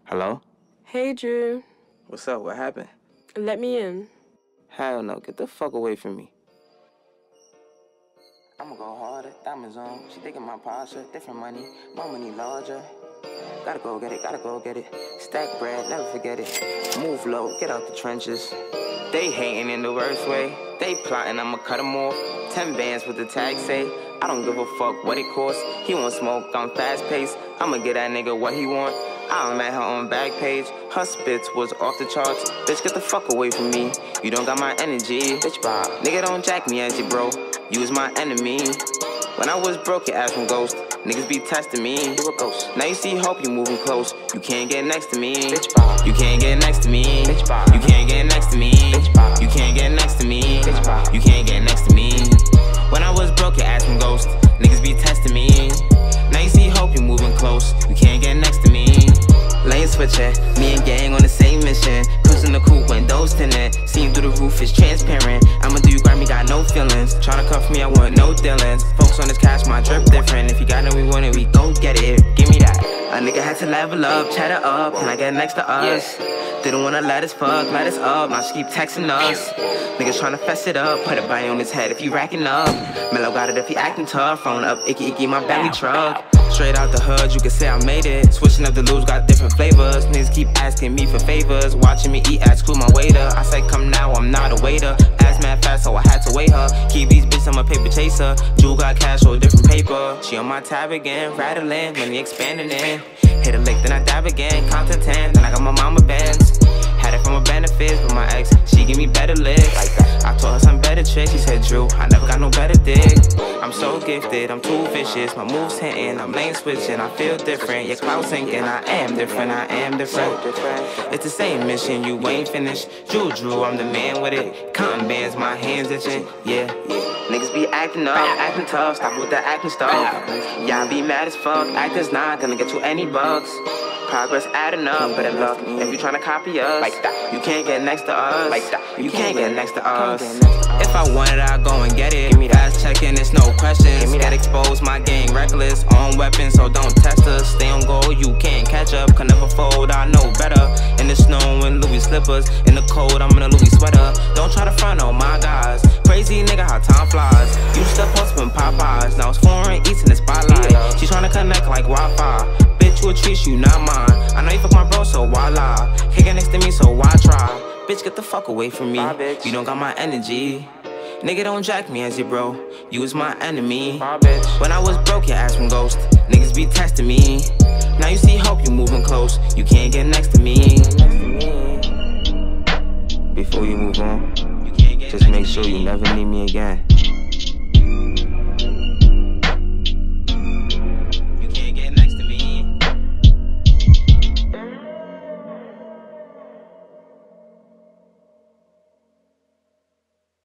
Hello? Hey, Drew. What's up? What happened? Let me in. Hell no. Get the fuck away from me. I'ma go harder. Diamonds on. She thinking my posture. Different money. My money larger. Gotta go get it. Gotta go get it. Stack bread. Never forget it. Move low. Get out the trenches. They hating in the worst way. They plotting. I'ma cut them off. 10 bands with the tag say. I don't give a fuck what it costs. He want smoke. I'm fast paced. I'ma get that nigga what he want. I met her on Backpage. Her spits was off the charts. Bitch, get the fuck away from me. You don't got my energy. Bitch, bye. Nigga, don't jack me as your bro. You was my enemy. When I was broke, your ass from ghost. Niggas be testing me. You a ghost. Now you see hope, you moving close. You can't get next to me. Bitch, bye. You can't get next to me. Bitch, bye. You can't get next to me. Bitch, bye. You can't get next to me. Bitch, bye. You can't get next to me. When I was broke, your ass from ghost. Niggas be testing me. Now you see hope, you moving close. You can't get next to me. Lane switching, me and gang on the same mission. Cruising the coupe, windows tinted. Seeing through the roof is transparent. I'ma do you Grammy, got no feelings. Tryna cuff me, I want no dealings. Focus on this cash, my drip different. If you got it, we want it, we go get it. Give me that. A nigga had to level up, chatter up. Can I get next to us? Didn't wanna let us fuck, let us up. Now she keep texting us. Niggas tryna fess it up, put a bite on his head if he racking up. Mellow got it if he acting tough. Phone up, icky, my belly truck. Straight out the hood, you can say I made it. Switching up the loops, got different flavors. Niggas keep asking me for favors. Watching me eat, ask who my waiter. I said come now, I'm not a waiter. Ass mad fast, so I had to weigh her. Keep these bitches, I'm a paper chaser. Jewel got cash or different paper. She on my tab again, rattling, money expanding in. Hit a lick, then I dab again. Content 10, then I got my mama bands. Had it from a benefit, but my ex, she give me better licks. Like that. I told her some better tricks, she said, Drew, I never got no better dick. I'm so gifted, I'm too vicious, my moves hitting, I'm lane switching, I feel different. Your clout sinking, I am different, I am different. It's the same mission, you ain't finished. Drew, I'm the man with it. Cotton bands, my hands itching, yeah. Niggas be acting up, acting tough, stop with that acting stuff. Y'all be mad as fuck, acting's not gonna get you any bugs. Progress adding up, better luck. If you tryna copy us, like that, you can't get next to us. Like that, you can't get next to us. If I want it, I go and get it. Give me that. Fast checking, it's no questions. Get exposed, my gang reckless. On weapons, so don't test us. Stay on goal, you can't catch up. Can never fold, I know better. In the snow in Louis slippers. In the cold, I'm in a Louis sweater. Don't try to front on my guys. Crazy nigga, how time flies. Used to post when Popeyes. Now it's foreign eats in the spotlight. She tryna connect like Wi-Fi. Bitch, you a treat, you not mine. I know you fuck my bro, so why lie? Can't get next to me, so why try? Bitch, get the fuck away from me. You don't got my energy. Nigga, don't jack me as your bro. You was my enemy. When I was broke, your ass from ghost. Niggas be testing me. Now you see hope, you moving close. You can't get next to me. Before you move on, just make sure you never need me again.